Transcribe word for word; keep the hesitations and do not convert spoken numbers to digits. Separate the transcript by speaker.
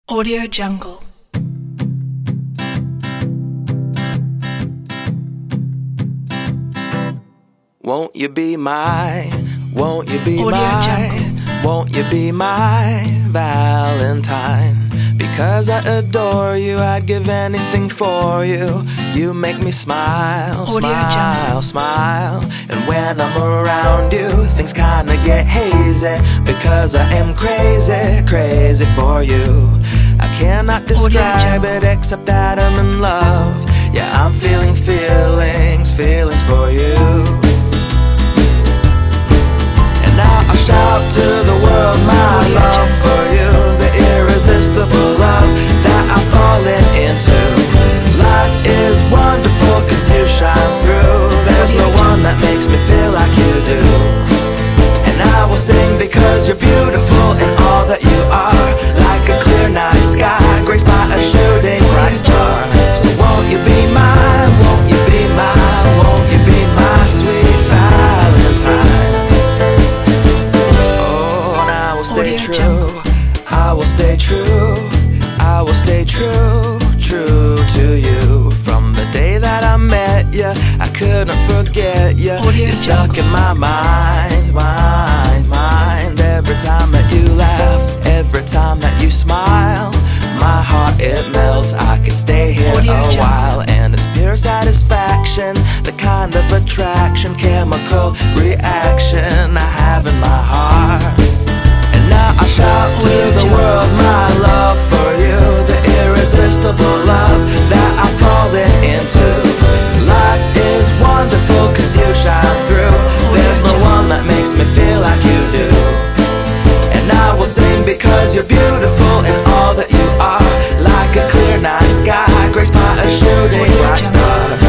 Speaker 1: Audio Jungle.
Speaker 2: Won't you be my, won't you be
Speaker 1: Audio
Speaker 2: my,
Speaker 1: Jungle.
Speaker 2: won't you be my Valentine? Because I adore you, I'd give anything for you. You make me smile,
Speaker 1: Audio
Speaker 2: smile,
Speaker 1: Jungle.
Speaker 2: smile. And when I'm around you, things kinda get hazy, because I am crazy, crazy for you. I cannot describe it except that I'm in love. Yeah, I'm feeling feelings, feelings for you. And now I shout to the world my love for you, the irresistible love that I'm falling into. Life is wonderful cause you shine through. There's no one that makes me feel like you do. And I will sing because you're beautiful in all that you are, like a clear night sky, graced by a shooting bright star. So won't you be mine, won't you be mine, won't you be my sweet Valentine? Oh, and I will stay true, I will stay true, I will stay true, true to you. From the day that I met you, I couldn't forget you. You're stuck in my mind, mind, mind. Every time that you laugh, every time that you smile, my heart it melts. I could stay here a while, and it's pure satisfaction, the kind of attraction, chemical reaction I have in my heart. And now I shout to the world my love for you, the irresistible love that I've fallen into. Life is wonderful cause you shine through. There's no one that makes me feel like you do. And I will sing because you're beautiful in all that you are, like a clear night sky, graced by a shooting bright star.